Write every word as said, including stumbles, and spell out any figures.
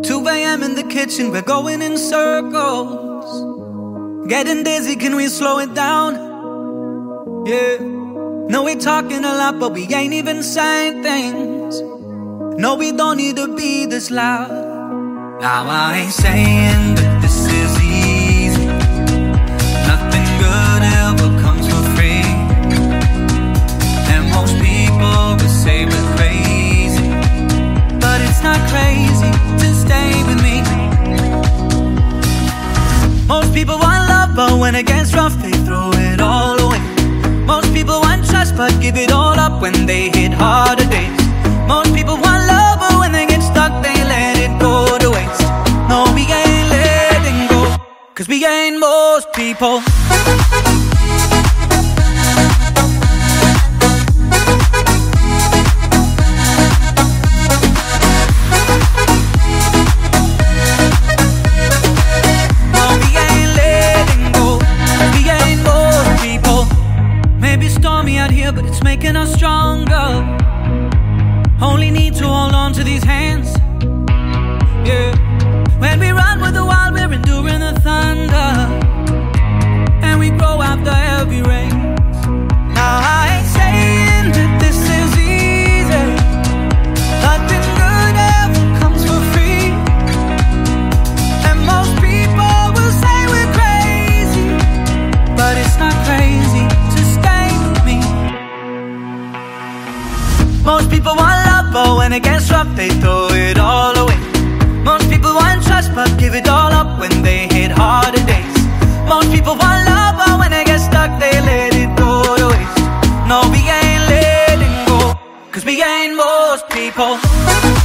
two A M in the kitchen, we're going in circles. Getting dizzy, can we slow it down? Yeah. No, we're talking a lot, but we ain't even saying things. No, we don't need to be this loud. Now I ain't saying that this is easy. Nothing good ever comes for free. And most people will say we're crazy, but it's not crazy to stay with me. Most people want love, but when it gets rough, they throw it all away. Most people want trust, but give it all up when they hit harder days. Most people want love, but when they get stuck, they let it go to waste. No, we ain't letting go, cause we ain't most people. But it's making us stronger. Only need to hold on to these hands. Yeah. When we run with the wild, we're enduring the thunder, and we grow after heavy rains. Now I ain't saying that this is easy. Nothing good ever comes for free. And most people will say we're crazy, but it's not crazy to stay with me. Most people want love, but when it gets rough, they throw it all away. Most people want trust, but give it all up when they hit harder days. Most people want love, but when they get stuck, they let it go to waste. No, we ain't letting go, cause we ain't most people.